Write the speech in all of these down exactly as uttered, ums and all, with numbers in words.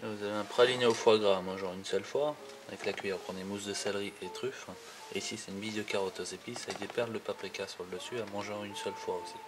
Vous avez un praliné au foie gras, moi genre une seule fois. Avec la cuillère, prenez mousse de céleri et truffes. Et ici, c'est une bille de carotte aux épices avec des perles de paprika sur le dessus, à manger en une seule fois aussi.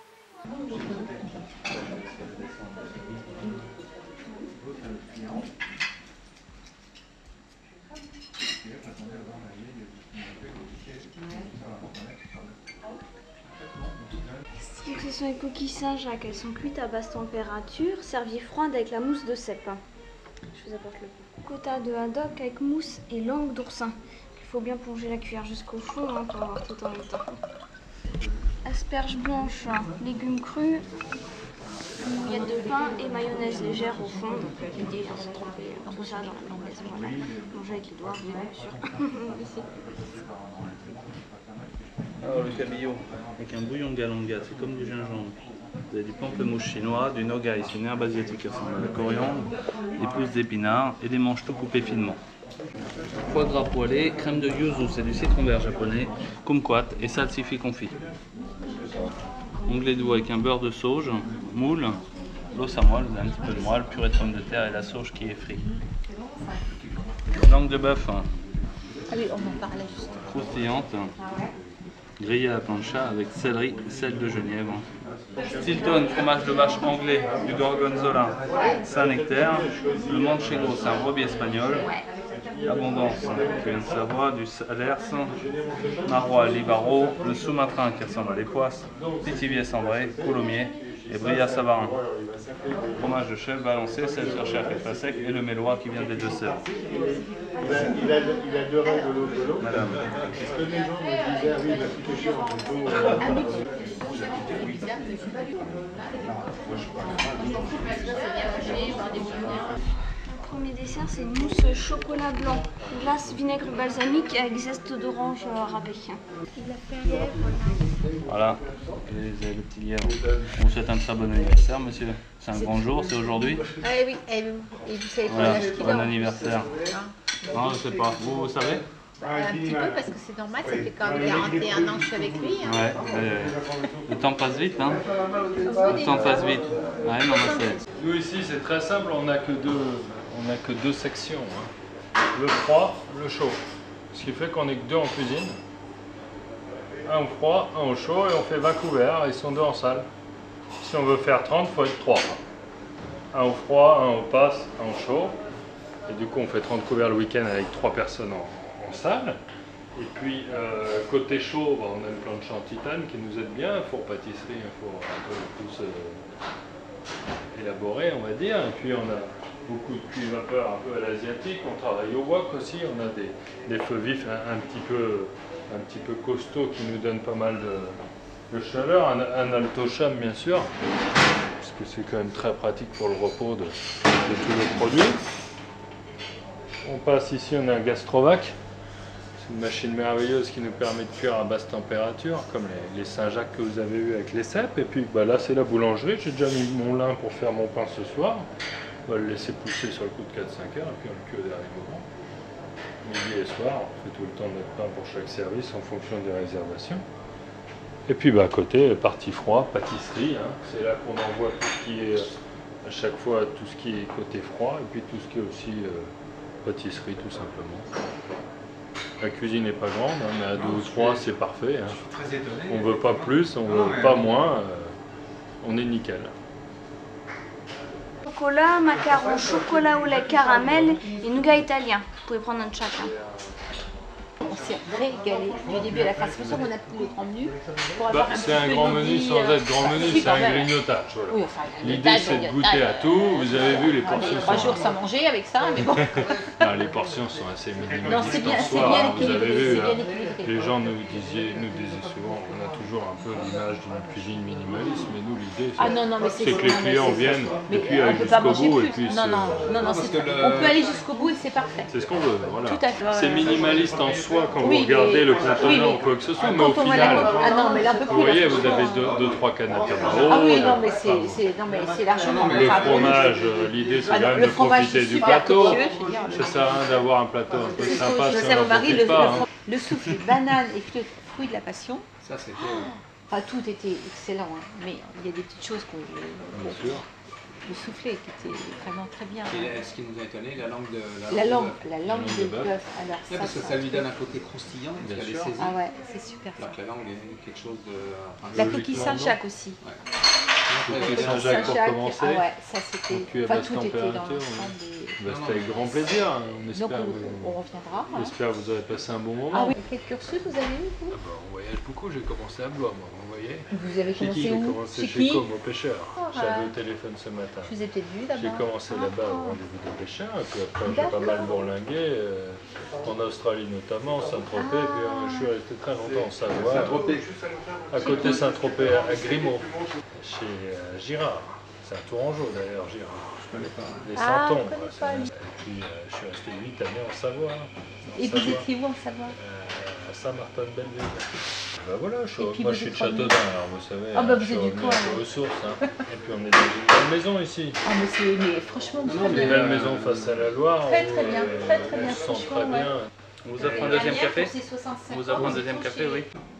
Ce sont les coquilles Saint-Jacques. Elles sont cuites à basse température, servies froides avec la mousse de cèpe. Je vous apporte le pot. Quota de haddock avec mousse et langue d'oursin. Il faut bien plonger la cuillère jusqu'au fond hein, pour avoir tout en même temps. Asperges blanches, légumes crus, miettes de pain et mayonnaise légère au fond. Donc l'idée c'est de tremper tout ça dans la mayonnaise. Voilà. Manger avec les doigts, bien sûr. Alors le cabillaud, avec un bouillon de galanga, c'est comme du gingembre. Vous avez du pamplemousse chinois, du nogai, c'est une herbe asiatique qui ressemble à la coriandre, des pousses d'épinards et des manches tout coupées finement. Foie gras poêlé, crème de yuzu, c'est du citron vert japonais, kumquat et salsifis confit. Onglet doux avec un beurre de sauge, moule, l'os à moelle, vous avez un petit peu de moelle, purée de pommes de terre et la sauge qui est frite. Langue de bœuf. Ah oui, on en parlait juste. Croustillante. Grillé à la plancha avec céleri, sel de Genièvre. Stilton, fromage de vache anglais, du gorgonzola, Saint-Nectaire. Le manchego, c'est un brebis espagnol. Abondance, qui vient de Savoie, du Salers, Marois, Libaro, le Sumatran qui ressemble à l'époisse, Pithiviers cendré, Coulommiers et Bria Savarin. Fromage de chèvre balancé, sel sur chair et sec et le mélois qui vient des Deux-Sèvres. Il a, il adorait de l'eau de l'eau. Madame. Est-ce que les gens me disaient, ah oui, il a tout cher en moto. Le premier dessert, c'est une mousse chocolat blanc, glace vinaigre balsamique avec zeste d'orange râpé. Voilà, les, les petits lièvres. On vous souhaite un très bon anniversaire, monsieur. C'est un grand jour, c'est aujourd'hui. Ah oui, et vous, et vous savez pas Voilà, l'âge qu'il bon a. anniversaire. Non, je sais pas. Vous, vous savez? Un petit peu parce que c'est normal, ça fait quand même quarante et un ans que je suis avec lui. Hein. Ouais, euh, le temps passe vite, hein. Le temps passe vite. Ouais, non, mais c'est... Nous ici c'est très simple, on n'a que deux, on n'a que deux sections, hein. Le froid, le chaud. Ce qui fait qu'on est que deux en cuisine. Un au froid, un au chaud et on fait vingt couverts, ils sont deux en salle. Si on veut faire trente, il faut être trois. Un au froid, un au passe, un au chaud. Et du coup on fait trente couverts le week-end avec trois personnes en, en salle. Et puis euh, côté chaud, bah, on a une planche en titane qui nous aide bien, four pâtisserie, un four un peu plus euh, élaboré on va dire. Et puis on a beaucoup de cuits vapeur un peu à l'asiatique, on travaille au wok aussi, on a des, des feux vifs un, un, petit peu, un petit peu costauds qui nous donnent pas mal de, de chaleur, un, un alto cham bien sûr, parce que c'est quand même très pratique pour le repos de, de tous les produits. On passe ici, on a un Gastrovac, c'est une machine merveilleuse qui nous permet de cuire à basse température, comme les, les Saint-Jacques que vous avez eu avec les cèpes. Et puis bah, là c'est la boulangerie, j'ai déjà mis mon lin pour faire mon pain ce soir. On va le laisser pousser sur le coup de quatre à cinq heures et puis on le cuit au dernier moment. Midi et soir, on fait tout le temps notre pain pour chaque service en fonction des réservations. Et puis bah, à côté, partie froid, pâtisserie, hein. C'est là qu'on envoie tout ce qui est, à chaque fois, tout ce qui est côté froid et puis tout ce qui est aussi euh, pâtisserie tout simplement. La cuisine n'est pas grande, hein, mais à deux ou trois c'est parfait. Hein. On ne veut pas plus, on ne veut pas moins, euh, on est nickel. Chocolat, macaron, chocolat au lait, caramel et nougat italien. Vous pouvez prendre un de chacun. On s'est régalé du début à la fin. C'est pour ça qu'on a pris le grand menu. Pour avoir Bah, un c'est petit un peu grand de menu vie, sans euh, être grand menu, si, c'est quand un même. grignotage. Voilà. Oui, enfin, L'idée c'est de goûter à tout. Vous avez vu les portions Trois sont... jours sans manger avec ça, mais bon. Non, les portions sont assez Non, minimalistes c'est bien, en c'est soi. bien Hein, vous avez équilibré. vu, C'est hein, bien équilibré. les gens nous disaient, nous disaient souvent, on a toujours un peu l'image d'une cuisine minimaliste, mais nous l'idée Ah non, non, mais c'est c'est que les non, mais clients c'est- viennent mais et puis on aillent peut pas jusqu'au manger bout plus. et puis Non, non, non, non, c'est- on peut aller jusqu'au bout et c'est parfait. c'est ce qu'on veut. Voilà. Tout à fait. C'est minimaliste en soi quand Oui, vous regardez mais- le contenant oui, mais- ou quoi que ce soit, mais Quand au on va final, la- Ah non, mais là un peu plus. vous voyez, là, vous avez franchement. deux, deux trois canettes à Ah oui, barreaux. non, mais c'est c'est- non, mais c'est largement. Le enfin, fromage, euh, l'idée c'est Ah quand non, même le de fromage profiter est du super plateau. précieux, je veux dire. Ça sert à rien d'avoir un plateau un peu C'est ce que sympa je si sais à on mon n'en mari, le, profite pas. le, hein. le souffle banane et fruits fruits de la passion. Ça, c'était. Enfin, tout était excellent, hein. Mais il y a des petites choses qu'on. Bien sûr. le soufflé qui était vraiment très bien. Et la- ce qui nous a étonné, la langue de la, La langue, de- la langue de de bœuf. bœuf. Alors Ouais, parce que ça, ça lui donne un côté croustillant, Bien parce qu'elle est sûr. saisie. Ah ouais, c'est super ça. Alors que la langue est quelque chose de. Enfin, La de- coquille Logiquement, Saint-Jacques aussi. Ouais. Coquille Ouais, Saint-Jacques pour Saint-Jacques, commencer. ah ouais, ça c'était. Cuit à Enfin, basse tout était dans température, l'ensemble des- Bah, c'était avec grand plaisir. hein. On Donc espère, on, que- on reviendra. hein. j'espère que vous aurez passé un bon moment. Ah oui, quel cursus vous avez eu vous Ah bah, on voyage beaucoup, j'ai commencé à Blois, moi, vous voyez. Vous avez Chez commencé qui J'ai où commencé Chez chez qui Com, au pêcheur. Ah, J'avais ouais. au téléphone ce matin. Je vous ai peut-être vu d'abord. J'ai commencé là-bas au Ah. rendez-vous des pêcheurs, et puis après j'ai pas mal bourlingué, euh, en Australie notamment, Saint-Tropez, puis euh, je suis resté très longtemps en Savoie, à côté de Saint-Tropez, à Grimaud, chez euh, Girard. C'est un tourangeau d'ailleurs, Girard. Je connais pas. Les Ah, Santons. je connais quoi, pas, c'est- lui. Et puis euh, je suis resté huit années en Savoie. en Et vous Savoie, étiez où en Savoie euh, à Saint-Martin-de-Belleville. Ben voilà, je suis, Et puis moi vous je suis de êtes revenu. Châteaudun, alors vous savez, Ah bah, hein, vous je suis êtes du revenu coin, un peu oui. aux sources. Hein. Et puis on est dans une belle maison ici. Ah mais c'est mais franchement Non, très mais Une bien. belle maison face à la Loire. Très, où, très bien, euh, très, très bien, On se sent franchement, très ouais. bien. On vous offre un deuxième café C'est soixante-cinq On vous offre un ans, deuxième c'est café, trop oui. cher.